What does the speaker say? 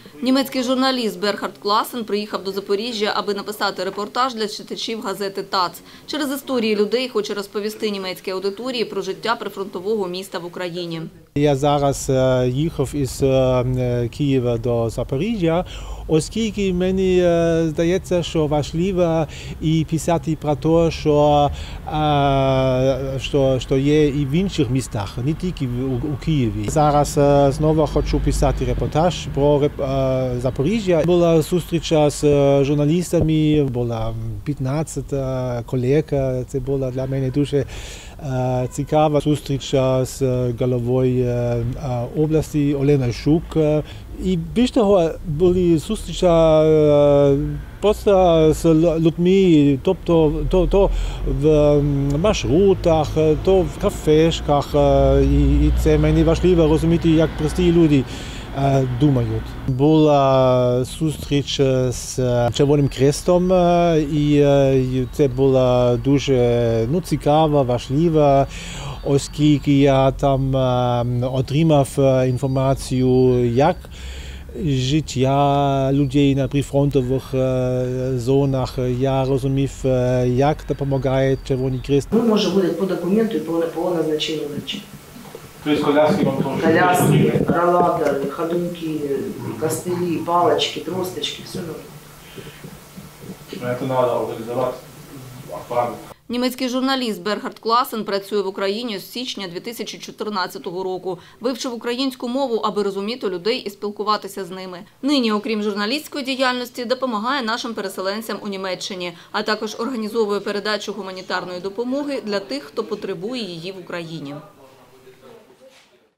Німецький журналіст Берхард Класен приїхав до Запоріжжя, аби написати репортаж для читачів газети «ТАЦ». Через історії людей хоче розповісти німецькій аудиторії про життя прифронтового міста в Україні. Я зараз їхав із Києва до Запоріжжя, оскільки мені здається, що важливо і писати про те, що є і в інших містах, не тільки у Києві. Зараз знову хочу писати репортаж про Запоріжжя. Була зустріч з журналістами, була 15 колег. Це була для мене дуже цікава зустріч з головою області Оленою Шук. І більш того, були зустрічі просто з людьми, тобто то в маршрутах, то в кафешках. І це мені важливо розуміти, як прості люди думають. Була зустріч з Червоним Хрестом, і це було дуже цікаво, важливо, оскільки я там отримав інформацію, як життя людей на прифронтових зонах. Я розумів, як допомагає Червоний Хрест. Мы можем выдать по документу и по назначению врача. То есть коляски вам тоже? Коляски, роллаторы, ходунки, костыли, палочки, тросточки, все нужно. Это надо организовать аппарат. Німецький журналіст Берхард Класен працює в Україні з січня 2014 року. Вивчив українську мову, аби розуміти людей і спілкуватися з ними. Нині, окрім журналістської діяльності, допомагає нашим переселенцям у Німеччині, а також організовує передачу гуманітарної допомоги для тих, хто потребує її в Україні.